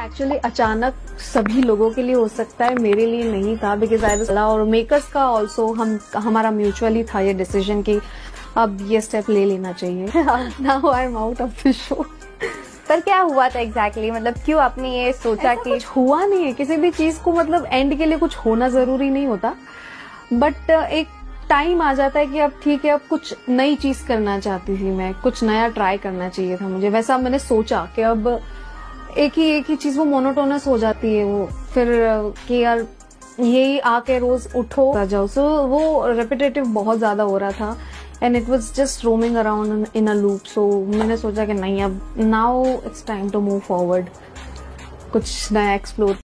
Actually अचानक सभी लोगों के लिए हो सकता है, मेरे लिए नहीं था, बिकॉज आई वाज और मेकर्स का ऑल्सो हमारा म्यूचुअली था ये डिसीजन कि अब ये स्टेप ले लेना चाहिए। Now I am out of the show. पर क्या हुआ था एग्जैक्टली मतलब क्यों आपने ये सोचा कि कुछ हुआ नहीं है, किसी भी चीज को मतलब एंड के लिए कुछ होना जरूरी नहीं होता, बट एक टाइम आ जाता है कि अब ठीक है, अब कुछ नई चीज करना चाहती थी मैं, कुछ नया ट्राई करना चाहिए था मुझे। वैसा मैंने सोचा कि अब एक ही चीज वो मोनोटोनस हो जाती है, वो फिर कि यार यही आके रोज उठो आ जाओ, सो वो रेपिटेटिव बहुत ज्यादा हो रहा था and it was just roaming around in a loop. So मैंने सोचा कि नहीं, अब now it's time to move forward, कुछ नया एक्सप्लोर